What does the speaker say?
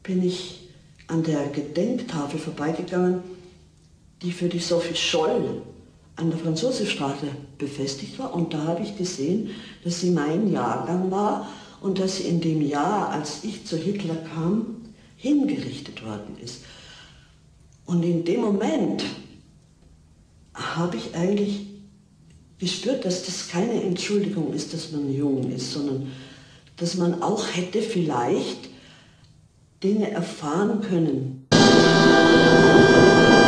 bin ich an der Gedenktafel vorbeigegangen, die für die Sophie Scholl an der Franz-Josef-Straße befestigt war. Und da habe ich gesehen, dass sie mein Jahrgang war und dass sie in dem Jahr, als ich zu Hitler kam, hingerichtet worden ist. Und in dem Moment habe ich eigentlich gespürt, dass das keine Entschuldigung ist, dass man jung ist, sondern dass man auch hätte vielleicht Dinge erfahren können.